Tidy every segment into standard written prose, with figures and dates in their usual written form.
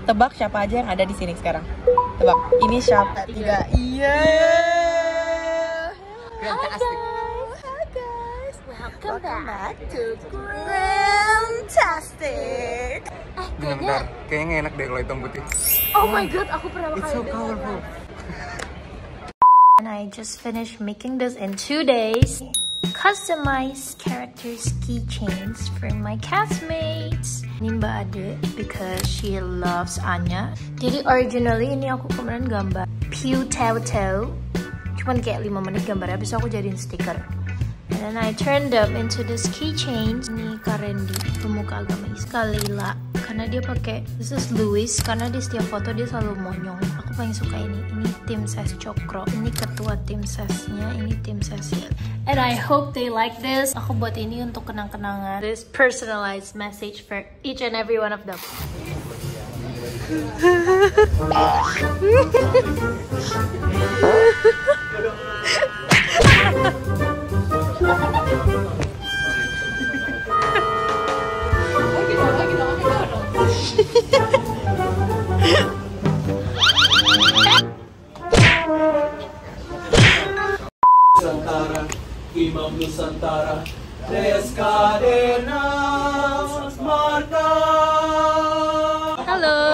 Tebak siapa aja yang ada di sini sekarang. Tebak. Ini siapa? 3. Iya. Fantastic. Hi guys. Welcome back to Fantastic. Bentar, kayaknya enak deh kalau hitam putih. Oh my god, aku pertama kali dengar. And I just finished making this in 2 days. Customized characters keychains for my castmates. Ini Mbak Ade because she loves Anya. Jadi originally ini aku kemarin gambar Pew Tao Tao. Cuman kayak 5 menit gambarnya, habis aku jadiin stiker. And then I turned them into this keychain. Ini Karendi, pemuka agama Islam. Kalila, karena dia pakai. This is Louis, karena di setiap foto dia selalu monyong. Aku paling suka ini. Ini tim ses Cokro. Ini ketua tim sesnya. Ini tim sesnya. And I hope they like this. Aku buat ini untuk kenang-kenangan. This personalized message for each and every one of them. Nusantara, Imam Nusantara, Tres Cadenas Marca. Halo.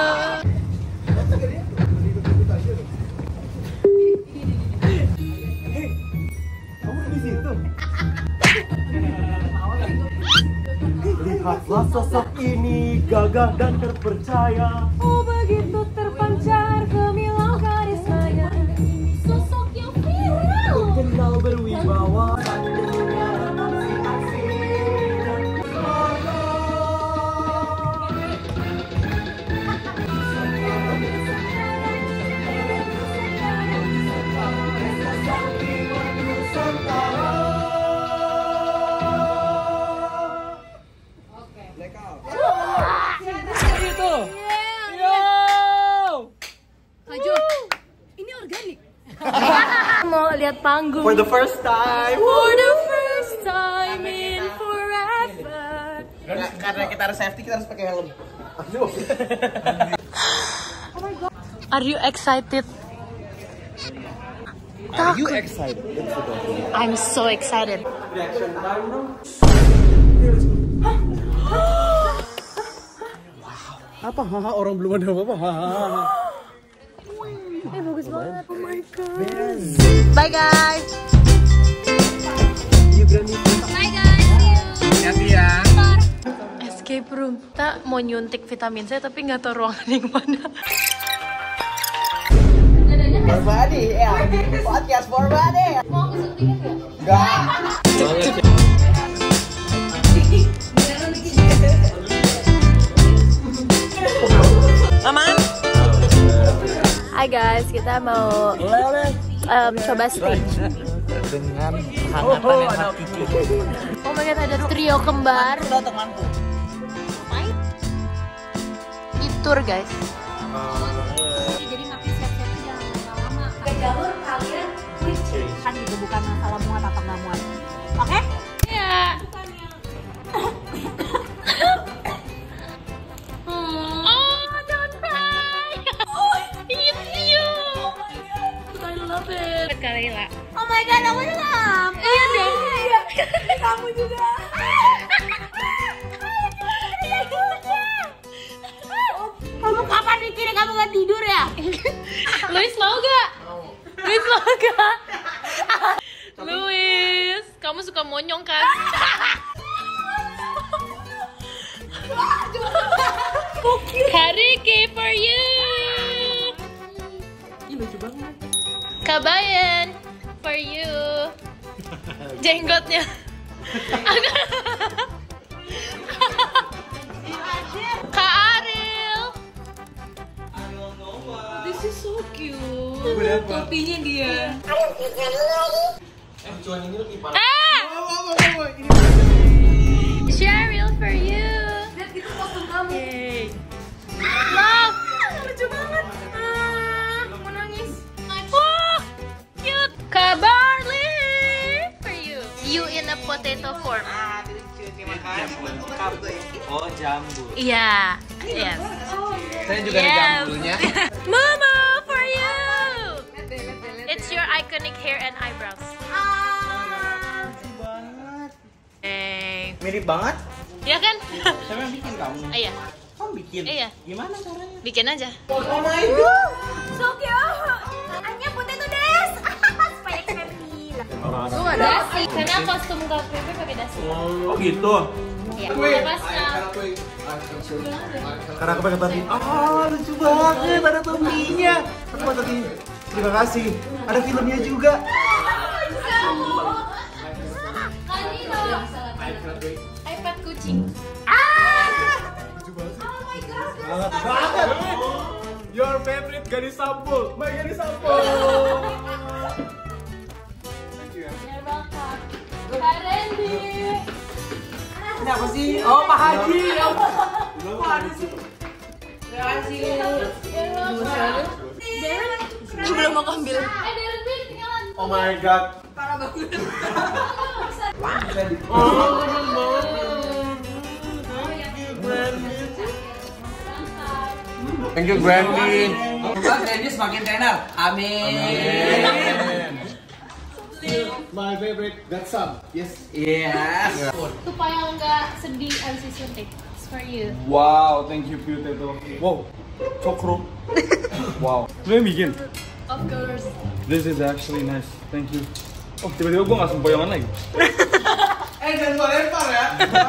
Lihatlah sosok ini gagah dan terpercaya. Oh begitu terpancar gemilang karismanya. Sosok yang viral. Kenal berwibawa. Mau lihat panggung. For the first time. For the first time in forever. Karena kita harus safety, kita harus pakai helm. Are you excited? Are you excited? I'm so excited. Reaction time dong. Apa? Haha, orang belum ada apa-apa. Bagus banget. Oh my god. Bye guys. Bye guys. Hati-hati ya. Escape room. Kita mau nyuntik vitamin C tapi nggak tahu ruangan yang mana. Forbadi, ya. Podcast Forbadi. Mau aku suntikin nggak? Enggak. Aman? Hai guys, kita mau coba stage Dengan hangatan yang hakiki. Oh my god, ada trio kembar. Di tour guys. Jadi makin siap-siap jangan lama-lama. Ke jalur kalian switch kan juga bukan masalah muat atau nggak muat. Oke? Iya. Kalila. Oh my god, aku juga. Iya dong. Iya. Kamu juga. Kamu kapan mikirnya kamu gak tidur ya? Luis mau gak? Luis mau gak? Luis, kamu suka monyong kan? Kariki for you. Ini lucu banget. Kabayan for you. Jenggotnya. Kak Ariel. This is so cute. Topinya dia. Cuan ini lebih parah. Cheryl for you. Lihat itu kostum kamu. Yay. Love. Lucu banget. Mau nangis. Oh, cute. Kak Barley for you. You in a potato form. Oh, jambu. Iya. Yes. Saya juga ada jambulnya. Momo for you. It's your iconic hair and eyebrows. Mirip banget. Ya kan? Siapa yang bikin kamu? Iya. Kamu bikin? Iya. Gimana caranya? Bikin aja. Oh my god. So cute. Anya potato des. Supaya happy. Gue gak dasi. Karena kostum KPP pakai dasi. Oh gitu. Iya. Lepasnya. Karena aku pakai topi. Lucu banget, ada topinya. Aku pakai topi. Terima kasih. Ada filmnya juga. iPad kucing. Banget banget. Your favorite gadis sampul. My gadis sampul. You're welcome. Pak Randy. Ini apa sih? Oh, Pak Haji. Gue belum mau ambil. Darren ketinggalan. Oh my god. Thank you, Brandy. Semoga Brandy semakin tenar. Amin. My favorite got some. Yes. Yes. Supaya nggak sedih abis suntik. It's for you. Wow, thank you potato. Wow, cokro. Wow. Lu yang bikin? Of course. This is actually nice. Thank you. Oh, tiba-tiba gue nggak sempoyongan lagi. Jangan gua lempar ya.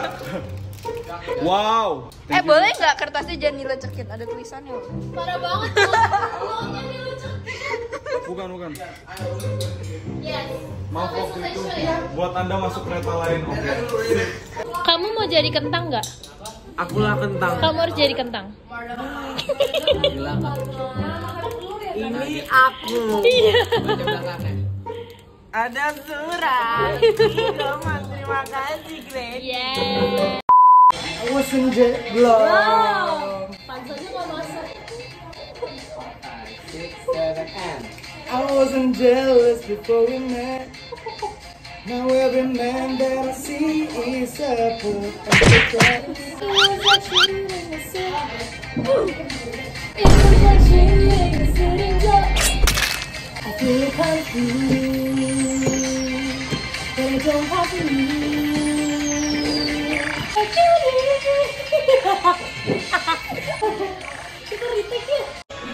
Wow. Boleh nggak kertasnya jangan dilecekin, ada tulisannya loh. Parah banget tuh. Uangnya dilucutin. Bukan. Yes. Maaf waktu itu buat Anda masuk kereta lain. Oke. Kamu mau jadi kentang nggak? Akulah kentang. Kamu harus jadi kentang. Ini aku. Iya. Ada surat. Terima kasih, Greg. Yeah. I wasn't belum. Wow. Panselnya mau masuk. I wasn't jealous before we met. Now every man that I see is a perfect. I feel confused, but I don't have to leave. Kita retake yuk.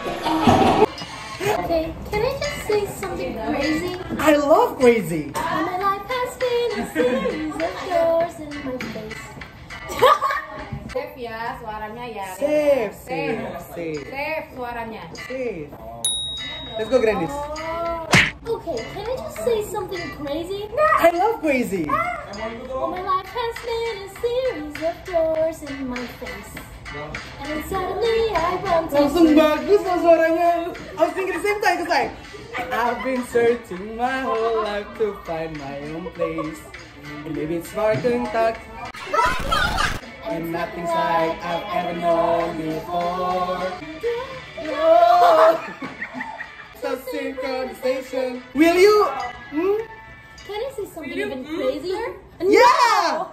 Okay, can I just say something crazy? I love crazy. My life has been a series of doors in my face. Safe ya suaranya ya. Safe. Safe suaranya. Safe. Let's go, Grandis. Okay, can I just say something crazy? I love crazy. Well, my life has been a series of doors in my face. And then suddenly I bumped Langsung into bagus loh suaranya. I was thinking the same time because I've been searching my whole life to find my own place. And maybe it's sparkling talk. And nothing's like I've ever known before. So sing conversation. Will you? Can I say something even crazier? Yeah!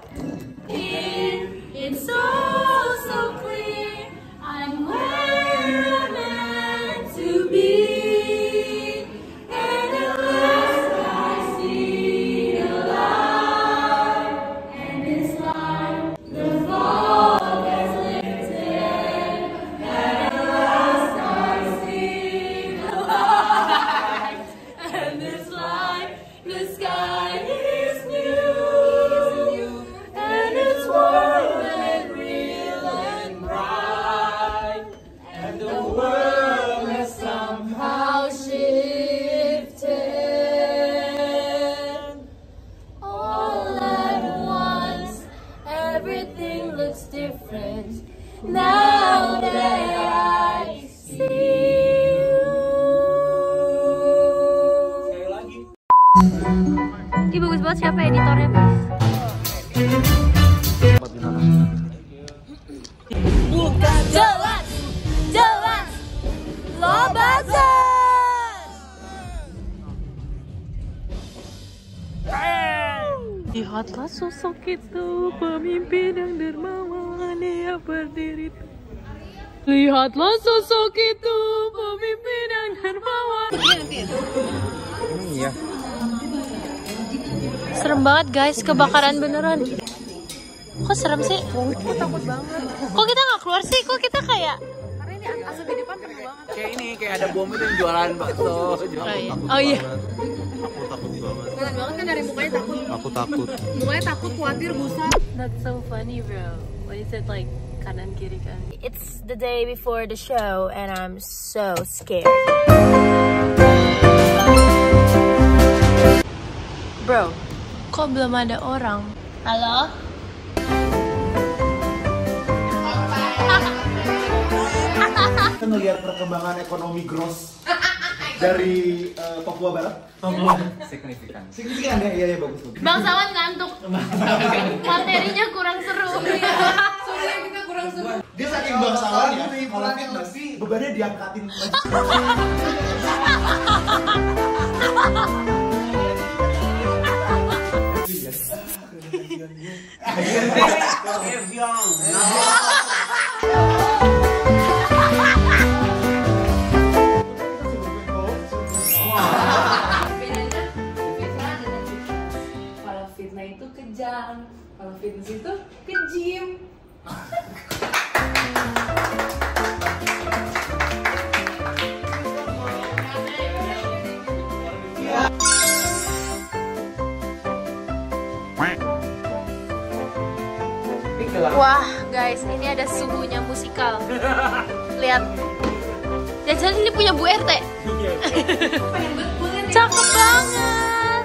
It's so clear I'm where I'm meant to be. And at last I see the light. And it's like the fog has lifted. And at last I see the light. And it's like the sky is new. And it's warm and real and bright. And the world has somehow shifted. All at once, everything looks different. Now that I see you. Ih, bagus banget siapa editornya, guys? Bukan jelas, lo bagus. Lihatlah sosok itu, pemimpin yang dermawan, dia berdiri Lihatlah sosok itu, pemimpin yang dermawan. Iya. Serem banget guys, kebakaran beneran. Kok serem sih? Aku takut banget. Kok kita nggak keluar sih? Kok kita kayak... Karena ini asap di depan penuh banget. Kayak ini, kayak ada bom itu yang jualan bakso. Oh iya. Kelihatan banget kan dari mukanya takut. Aku takut. Mukanya takut, khawatir, busa. That's so funny, bro. What is it like? Kanan kiri kan? It's the day before the show and I'm so scared. Bro, kok belum ada orang? Halo? Kita ngelihat perkembangan ekonomi gross dari Papua Barat. Signifikan. Signifikan ya, iya bagus. Bangsawan ngantuk. Materinya kurang seru. Soalnya kita kurang seru. Dia saking bangsawan ya, kalau fitness bebannya diangkatin lagi. Kalau fitnah itu kejam, kalau fitness itu ke-gym. Wah, guys, ini ada suhunya musikal. Lihat. Jangan ini punya Bu RT. Cakep banget.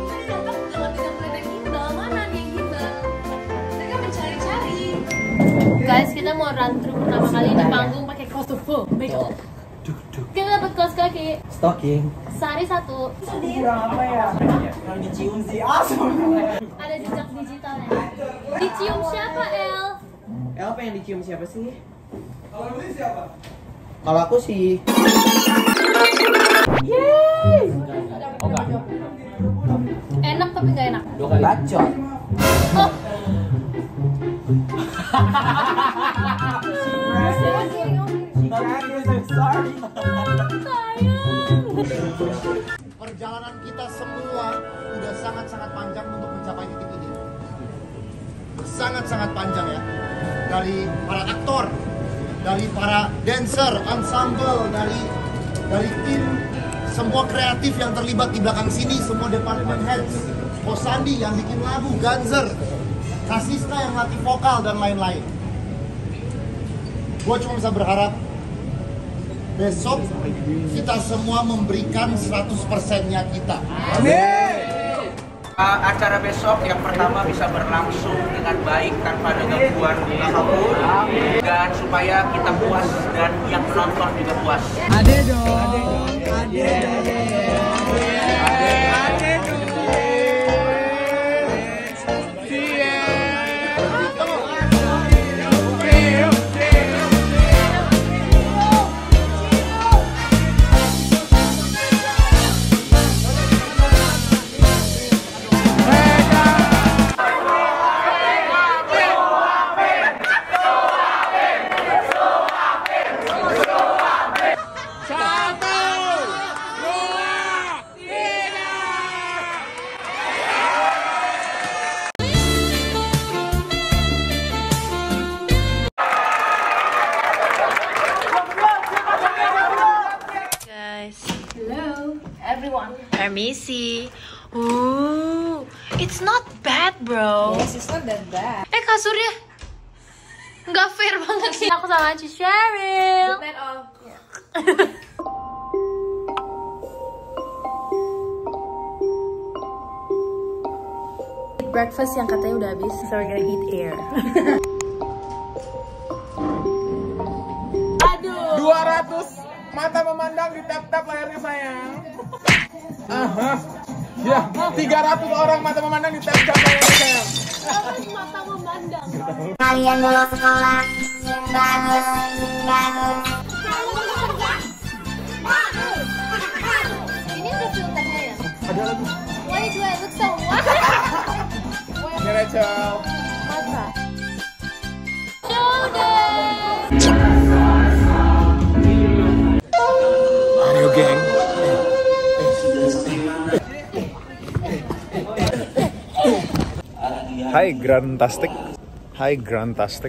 Guys, kita mau run through pertama kali di panggung pakai kostum full makeup. Kita dapat kaos kaki. Stocking. Sehari satu. Kurang apa ya? Yang dicium sih asam. Ada jejak digitalnya. Dicium siapa, El? El pengen dicium siapa sih? Kalau ini siapa? Kalau aku sih. Yeay. Enak tapi nggak enak. Bacot. Oh. Perjalanan kita semua udah sangat-sangat panjang untuk mencapai titik ini. Sangat-sangat panjang ya. Dari para aktor, dari para dancer, ensemble, dari tim, semua kreatif yang terlibat di belakang sini, semua department heads, Posandi yang bikin lagu, Ganzer, Kasista yang latih vokal dan lain-lain. Gue cuma bisa berharap besok kita semua memberikan 100%-nya kita. Acara besok yang pertama bisa berlangsung dengan baik tanpa ada gangguan apapun, dan supaya kita puas dan yang menonton juga puas. Ade dong. Ade dong. Permisi. It's not bad, bro. Yes, it's not that bad. Kasurnya nggak fair banget sih. Aku sama Ci Cheryl. That all. Breakfast yang katanya udah habis, so we're gonna eat air. Aduh. 200 mata memandang di tap-tap layarnya sayang. Ya, 300 orang mata memandang di tap-tap layarnya sayang. Mata memandang. Kalian dulu sekolah yang bagus, bagus. Ini ada filternya ya? Ada lagi. Why do I look so white? Ini Rachel. Mata. Show them. Hai Grantastic. Hai Grantastic.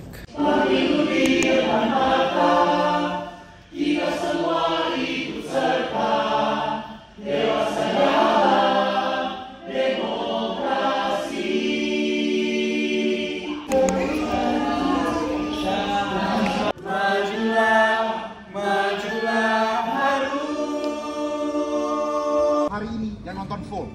Hari ini yang nonton full.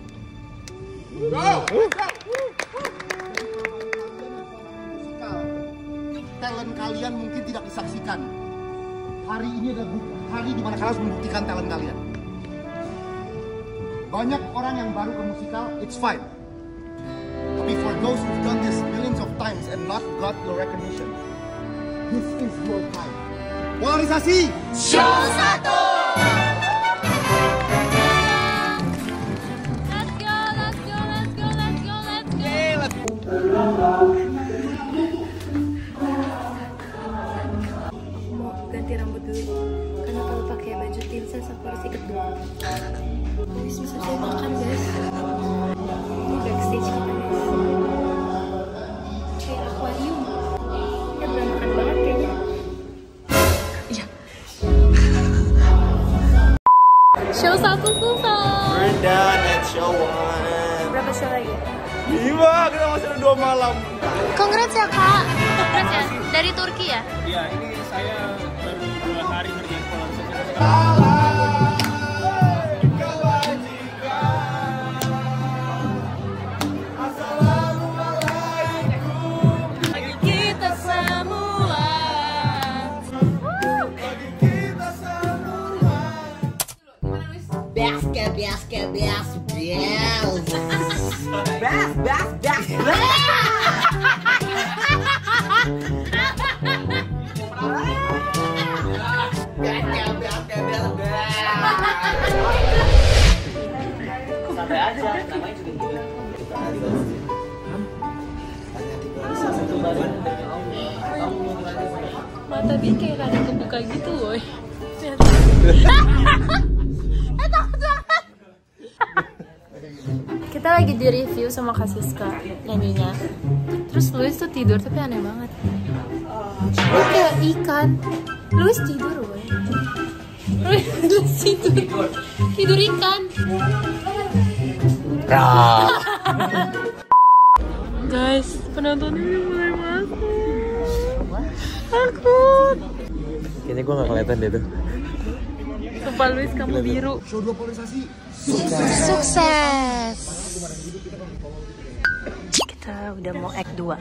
Talent kalian mungkin tidak disaksikan. Hari ini adalah hari di mana kalian harus membuktikan talent kalian. Banyak orang yang baru ke musikal, it's fine. Tapi for those who've done this millions of times and not got your recognition, this is your time. Polarisasi Show 1. Ganti rambut dulu karena kalau pakai baju tim saya harus ikut dulu. Habis bisa saya makan guys. Ini backstage kita guys. Kayak akuarium. Ya berantakan banget kayaknya. Iya. Show 1 selesai. We're done at show 1. Berapa show lagi? 5, kita masih ada 2 malam. Congrats ya kak. Congrats ya. Dari Turki ya? Iya, ini saya baru 2 hari ngerjain polarisasi. Kita semua. Santai aja, namanya juga gitu. Mata dia kayak ada kebuka gitu woy. Takut banget. Kita lagi di review sama Kak Siska nyanyinya. Terus Louis tuh tidur tapi aneh banget. Dia kayak ikan. Louis tidur woy. Louis tidur. Tidur ikan. Guys, penonton ini mulai masuk. Takut. Kayaknya gue gak kelihatan deh tuh. Sumpah Louis kamu biru. Show 2 polarisasi. Sukses. Kita udah mau act 2.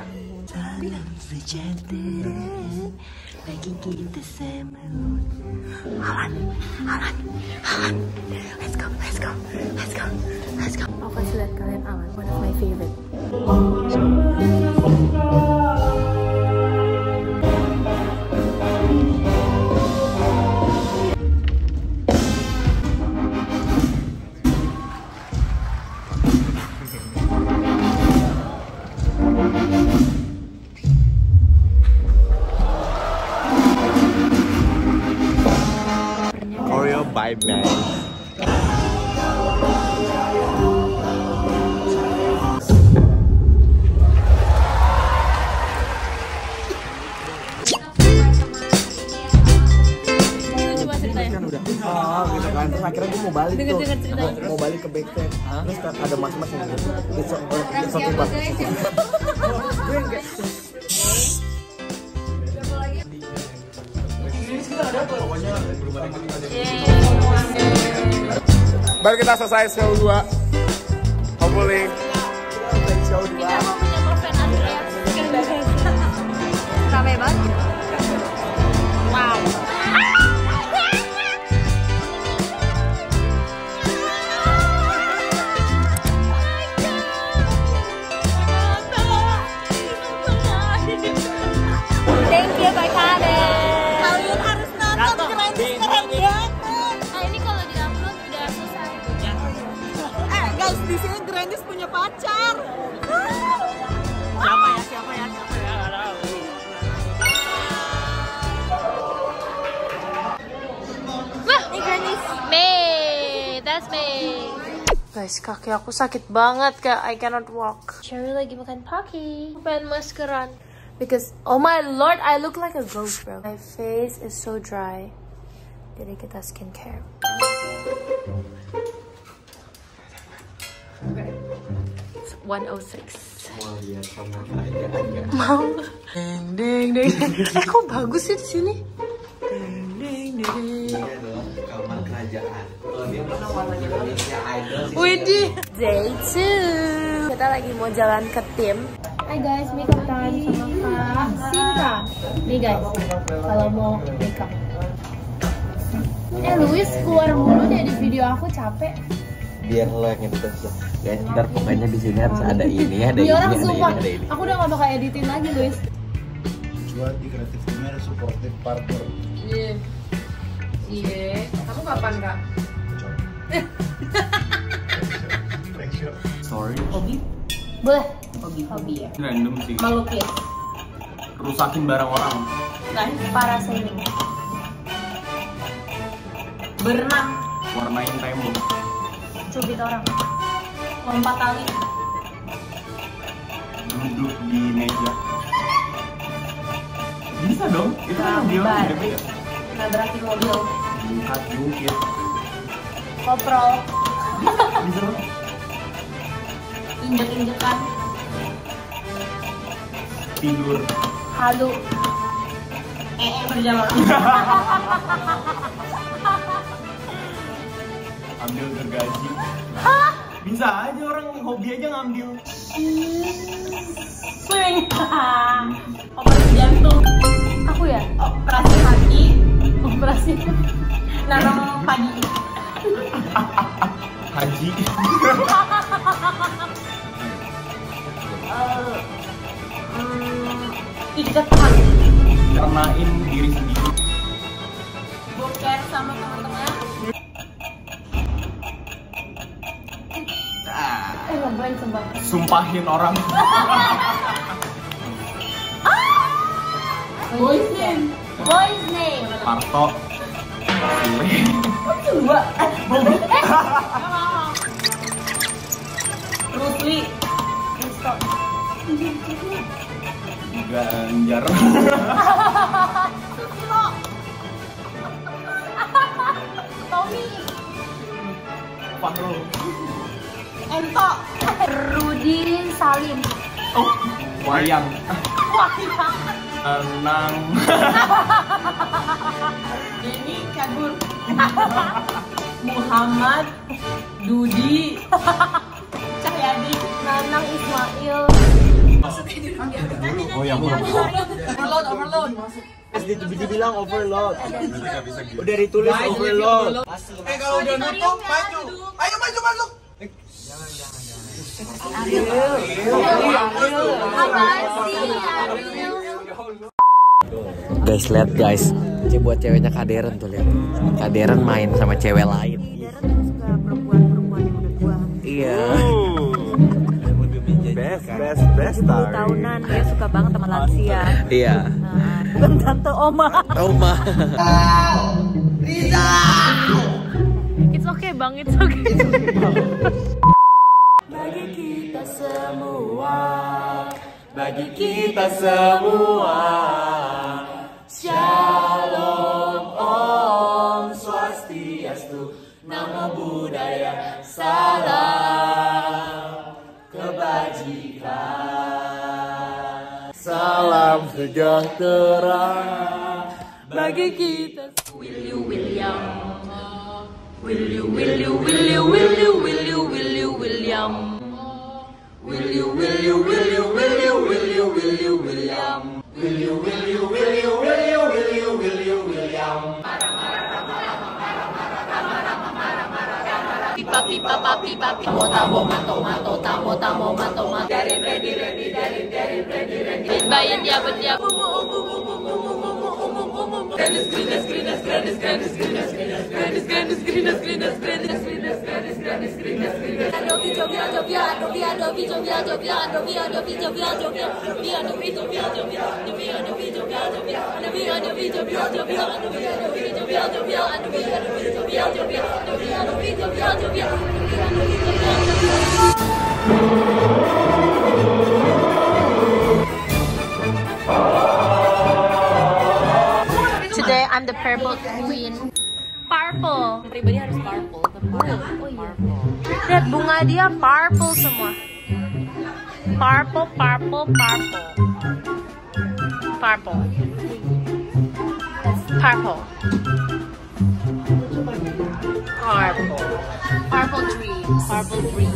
Lagi kita semut. Halan. Let's go. Aku kasih lihat kalian Alan, one of my favorite. Oreo by man. Gitu kan, terus akhirnya gue mau balik tuh, mau balik ke backstage, terus kan ada mas-mas yang gitu, it's okay but Baru kita selesai show 2. Hopefully show 2. Kita mau menyambut fan Andreas. Ramai banget. Wow. Thank you Kak Karen. Kalian harus nonton, keren banget. Nah ini kalau di-upload udah selesai. Guys, di sini Grandis punya pacar. Siapa ya? Nggak tahu. Wah, ini Grandis. May, that's May. Guys, kaki aku sakit banget kak. I cannot walk. Cherry lagi makan Pocky. Pengen maskeran. Because, oh my lord, I look like a ghost bro. My face is so dry. Jadi kita skincare. Okay. 106. Mau lihat sama keadaan. Mau. Deng deng deng. Kok bagus sih di sini? Deng deng deng. Ini adalah kamar kerajaan. Kalau dia mana warnanya Indonesia Idol sih. Widih. Day 2. Kita lagi mau jalan ke tim. Hai guys, makeup time sama Kak Sinta. Nih guys, kalau mau makeup. Luis keluar mulu deh di video aku, capek. Biar lo yang edit aja. Guys, ntar pokoknya di sini harus ada ini, ada ini, orang ada sumpah. ini, ada ini. Aku udah gak bakal editin lagi, Luis. Jual di kreatif timnya ada supportive partner. Iya. Iya. Kamu kapan, Kak? Sorry. Hobi? Boleh. Hobi ya. Random sih. Melukis. Rusakin barang orang. Parasailing. Berenang. Warnain tembok. Cubit orang. Lompat tali. Duduk di meja. Bisa dong. Itu kan dia udah beda. Nabrakin mobil. Angkat jungkir. Koprol. Bisa dong. Injek-injekan. Tidur. Halu. Berjalan. Ambil gergaji. Bisa aja orang hobi aja ngambil. Swing. Operasi jantung. Aku ya? Operasi kaki. Operasi nanam padi. Haji. Iketan. Renain diri sendiri. Boker sama teman-teman. Ngeblank sumpah. Sumpahin orang. Boys name. Boys name. Parto. Dua. Rusli. Risto. Ganjar. Susilo. Tommy. Fahrul. Ento. Rudi Salim. Oh, wayang. Wayang. Tenang. Ini kabur. Muhammad Dudi Cahyadi Nanang Ismail. Oh ya, Overload. Dibilang overload. Udah ditulis overload. Kalau udah nutup, maju. Ayo maju masuk. Guys, lihat guys. Ini buat ceweknya Kaderen tuh, lihat. Kaderen main sama cewek lain. Suka perempuan-perempuan yang udah tua. Iya. Best 70 tahunan, dia suka banget sama lansia. Iya. Bukan tante oma. Oma. It's okay bang, it's okay. Bagi kita semua, bagi kita semua. Shalom Om Swastiastu, Namo Buddhaya, salam kebajikan, Salam sejahtera bagi kita. Will you William? Will you William? Will you William? Will you William? Will you William? Pipa pipa papi papi tamo mato mato tamo tamo mato mato dari ready bayan dia berdia Jovia Today I'm the purple queen. Purple. Pribadi harus purple. Purple. Lihat bunga dia purple semua. Purple, purple, purple. Purple. Purple. Purple. Purple dreams. Purple dream.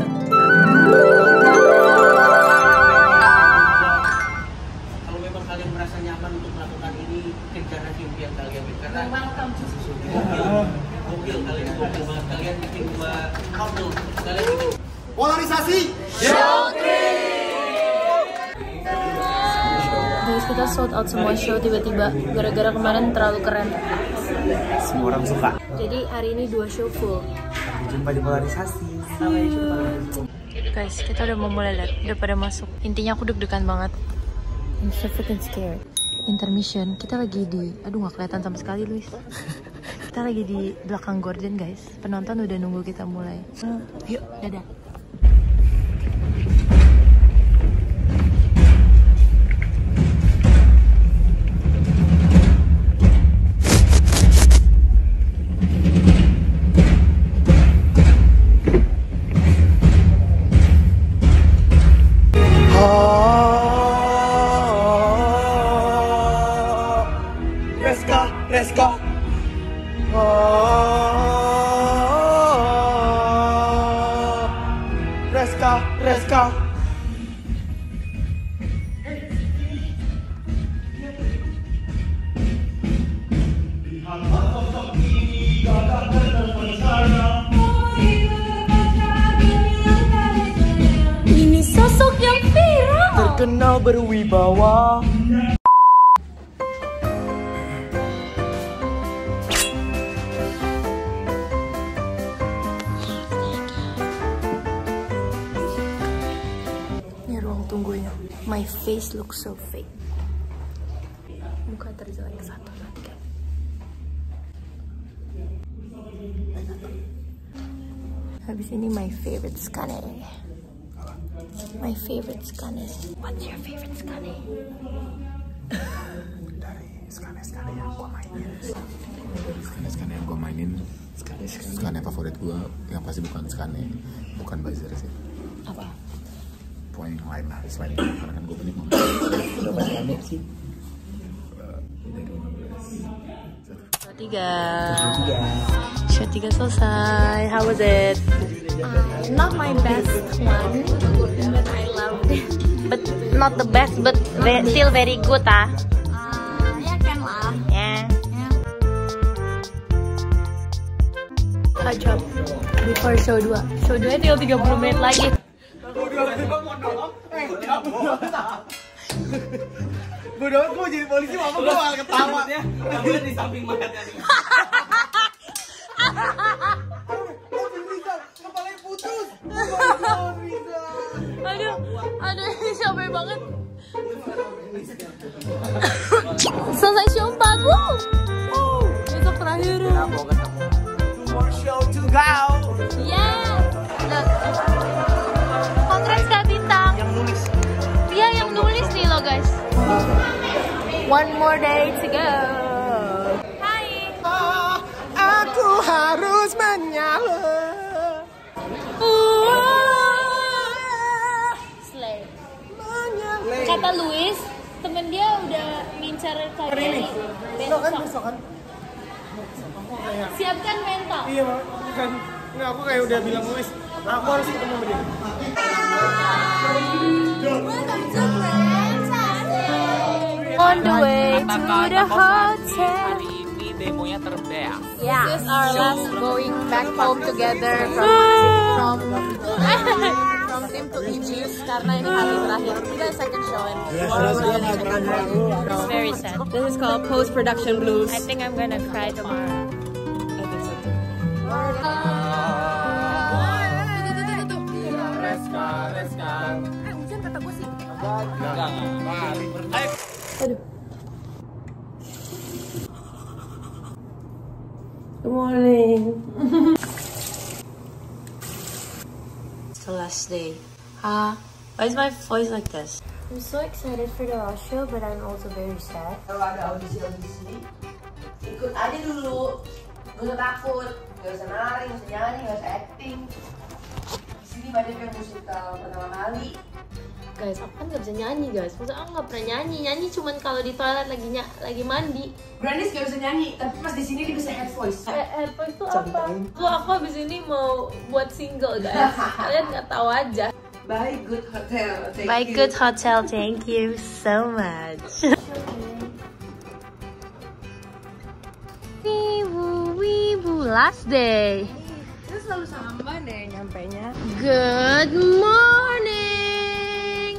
Kalau memang kalian merasa nyaman untuk melakukan ini, kejar aja impian kalian. Karena gokil kalian, gokil banget. Kalian bikin dua couple, kalian bikin Polarisasi. Guys, kita sold out semua show tiba-tiba gara-gara kemarin terlalu keren. Semua orang suka. Jadi hari ini 2 show full. Jumpa di Polarisasi. Guys, kita udah mau mulai lihat, udah pada masuk. Intinya aku deg-degan banget. I'm so freaking scared. Intermission, kita lagi di, aduh nggak kelihatan sama sekali Luis. Kita lagi di belakang gorden guys. Penonton udah nunggu kita mulai. Yuk, dadah. Let's go. Let's go. Ini sosok yang viral. Terkenal berwibawa. Tungguin, my face looks so fake. Muka terjelek satu nanti. Habis ini my favorite skane. My favorite skane. What's your favorite skane? Dari skane yang gue mainin. Skane yang gue mainin. Skane favorit gue yang pasti bukan skane, bukan buzzer sih. Apa? Poin yang lain lah selain itu, karena kan gue penikmat. Berapa skane sih? Show 3. Show 3 selesai. How was it? Not my best one, but I loved it. But not the best, but still very good ah. Ya kan lah. Yeah. Good job. Before show 2. Show 2 tinggal 30 menit lagi. Bodoh amat, gue jadi polisi, mama gue malah ketawa. Kamu di samping banget ya. Kepalanya putus. Aduh, ini capek banget. Selesai show 4, besok terakhir. Two more show to go. Yeah. Look. Congrats Kak Bintang. Yang nulis. Iya, yang nulis nih lo guys. One more day to go. Hai. Aku harus menyala. Slay. Kata Luis, temen dia udah ngincar Kak Jerry besok. Kan? Siapkan mental. Iya, kan. Nggak, aku kayak udah bilang Luis, aku harus ketemu sama dia. On the way to the hotel. Hari ini demonya terbeak. Yeah. This is our last going back home together from Tim to Egypt karena ini hari terakhir. Kita second show and it's very sad. This is called post-production blues. I think I'm gonna cry tomorrow. Hujan kata gue sih. Aduh. Good morning. the last day. Why is my voice like this? I'm so excited for the last show, but I'm also very sad. Kalau ada audisi, ikut aja dulu. Gak usah takut, gak usah nari, gak usah nyanyi, gak usah acting. Di sini banyak yang musikal pertama kali. Guys, aku kan gak bisa nyanyi guys. Maksudnya aku gak pernah nyanyi. Nyanyi cuman kalau di toilet lagi mandi. Brandis gak bisa nyanyi, tapi pas di sini dia bisa head voice. Head voice tuh apa? Tuh aku habis ini mau buat single guys. Kalian gak tahu aja. By Good Hotel. By Good Hotel, thank you so much. Wibu, last day. Itu selalu sama deh nyampainya. Good morning.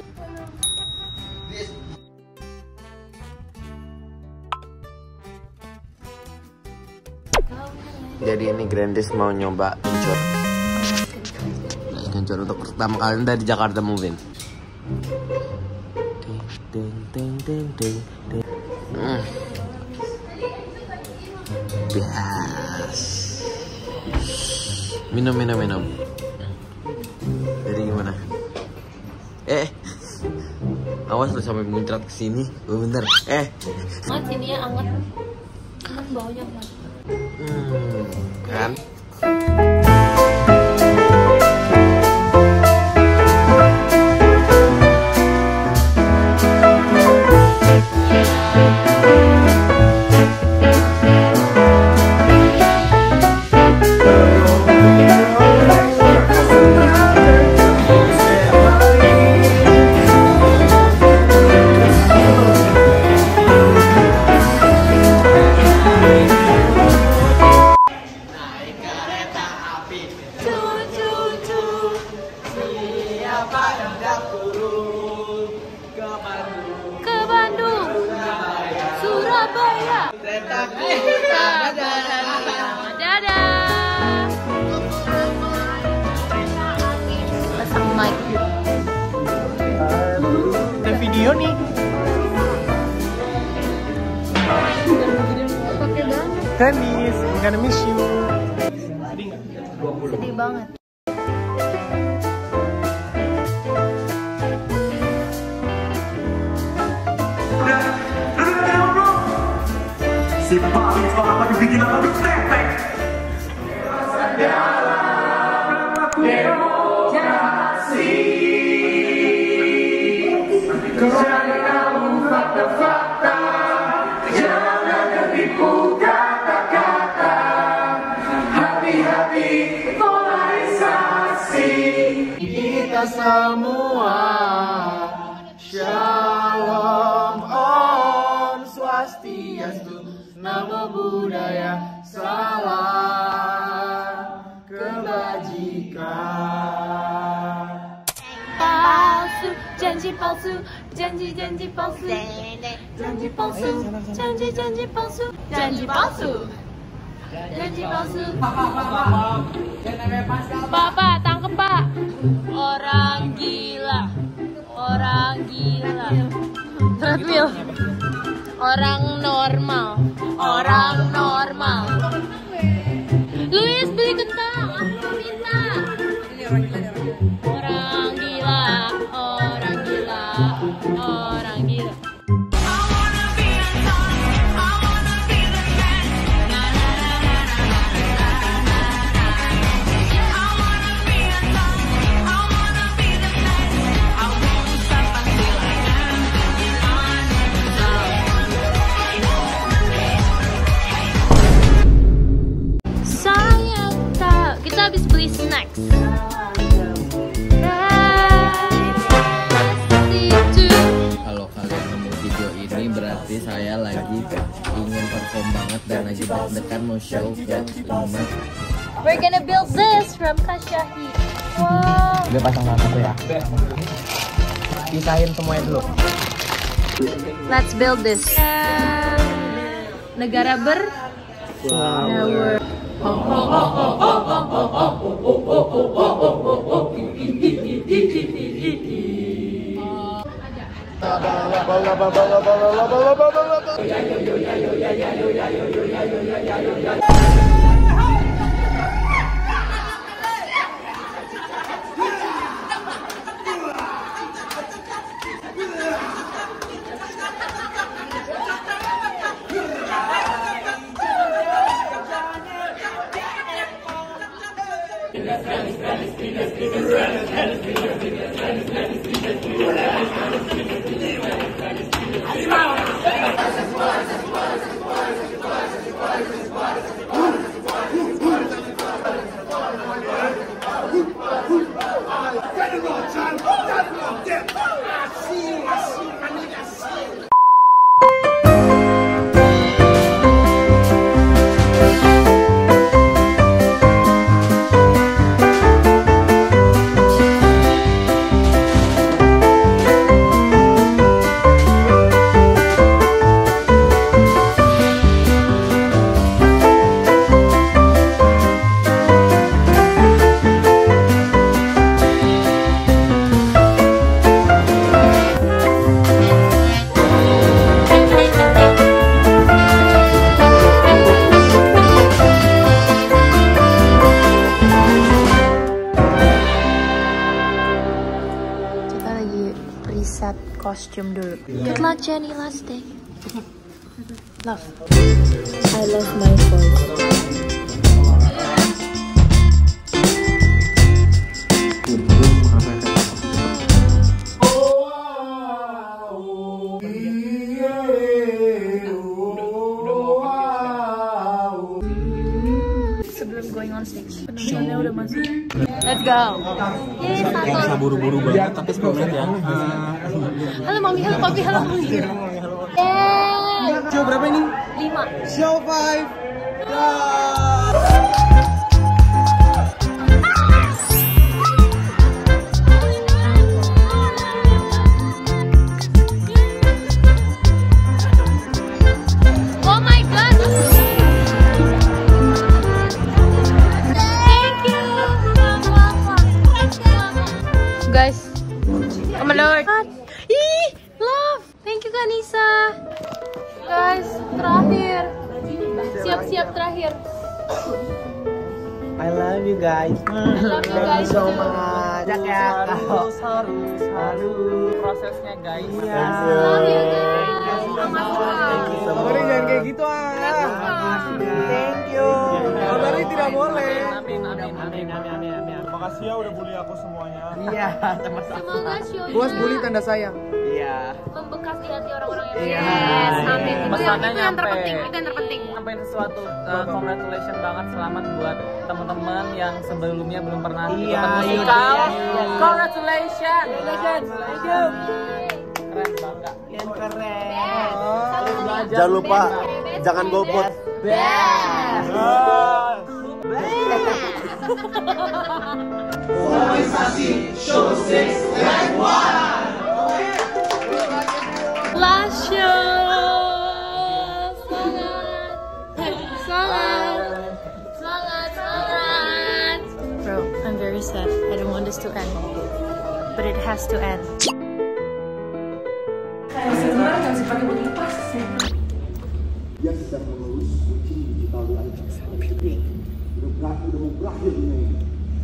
Jadi ini Grandis mau nyoba kencur. Kencur untuk pertama kali dari Jakarta Movin. Bias. Minum. Jadi gimana? Awas lu sampai muncrat ke sini. Bentar. Anget ini ya, anget. Cuman baunya banget. Kan? Ke Bandung, Surabaya. Dadah. Pasang mic. Ada video nih. Dennis, I'm gonna miss you. Sedih banget. Si paling sekolah dibikin apa tuh tepek. Demokrasi. Cari tahu fakta-fakta. Jangan tertipu kata-kata. Hati-hati polarisasi. Kita semua Shalom Om Swastiastu Namo Buddhaya, salam kebajikan. Palsu, janji palsu, janji palsu, janji palsu, janji palsu, janji palsu, janji palsu. Pak, tangkep Pak. Orang gila, treadmill. Orang normal. Luis beli kentang, aku minta. Orang gila. Kita habis beli snacks. Kalau kalian nemu video ini berarti saya lagi ingin perform banget dan lagi deg-degan mau show ke 5. We're gonna build this from Kasyahi. Wow. Dia pasang satu ya. Pisahin semuanya dulu. Let's build this. Negara Reset kostum dulu. Good luck Jenny, last day. Love. I love my voice. Sebelum going on stage, penontonnya udah masuk. Let's go. Gak usah buru-buru banget, tapi 10 menit ya. Halo mami, halo papi, halo mami. Show berapa ini? 5. Show 5. Oh my god. Thank you. Guys, oh my lord. Ih, love. Thank you Kanisa. Guys, terakhir. Siap-siap terakhir. I love you guys. I love you guys so too. much. Harus prosesnya guys. Iya. Love you guys. Sabarin jangan kayak gitu Thank you. Sabarin tidak boleh. Amin. Terima kasih ya udah bully aku semuanya. Iya, Semoga show puas bully tanda sayang. Iya. membekas di hati orang-orang yang Iya. yes, amin. Itu yang nyampe. terpenting, itu yang terpenting. Sampai sesuatu congratulations banget, selamat buat teman-teman yang sebelumnya belum pernah ikutan musikal. Congratulations. Thank you. Keren bangga. Yang keren. Jangan lupa, jangan golput. Polarisasi show 6 leg 1. Last show. Semangat. Bro, I'm very sad. I don't want this to end, but it has to end. Dia sedang mengurus kucing digital lain. Udah mau berakhir dunia ini.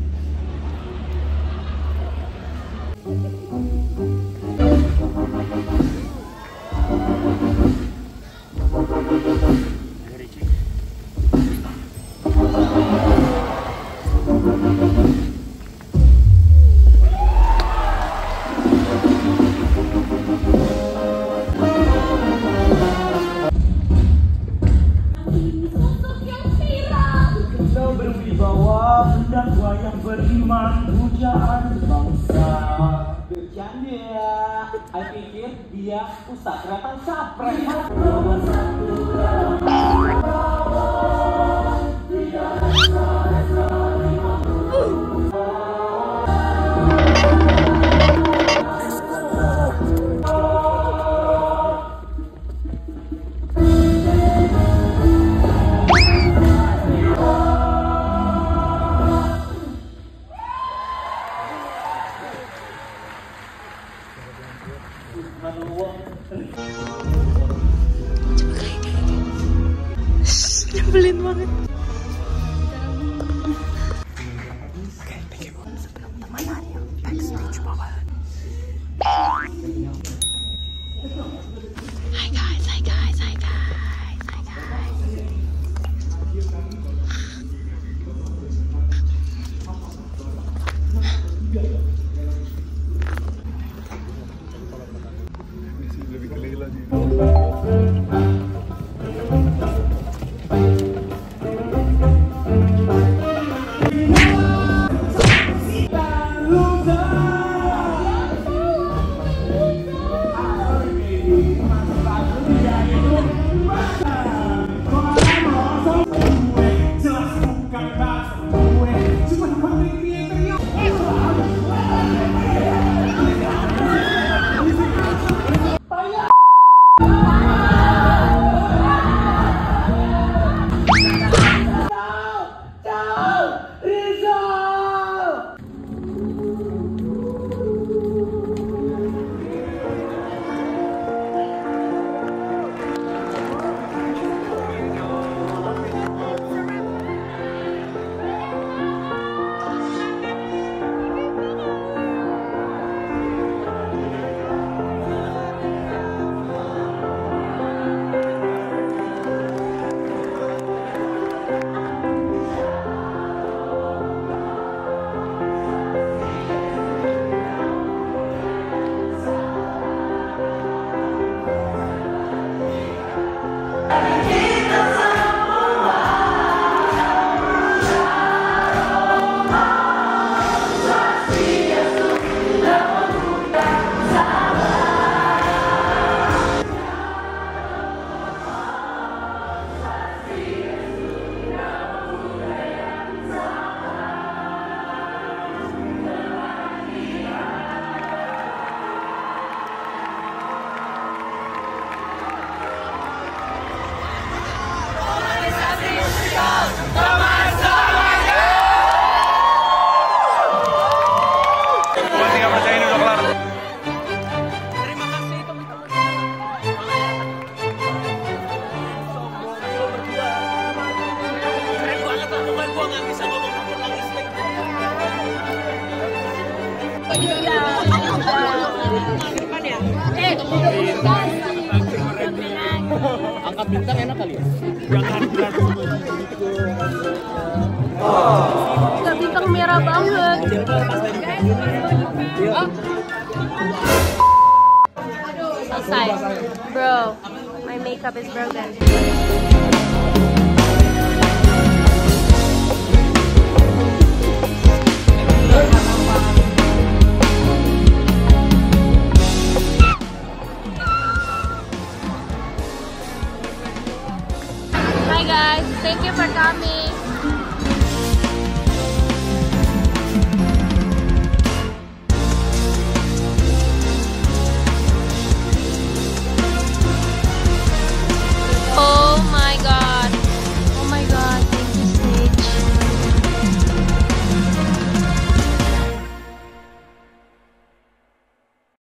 Dakwa yang beriman, pujaan bangsa. Bercanda ya, I pikir dia ustaz ternyata capres. Nomor 1. Nyebelin gue cuma content creator yang angkat bintang enak kali ya? Nggak bintang merah banget. Selesai. Bro, my makeup is broken. Hi guys, thank you for coming.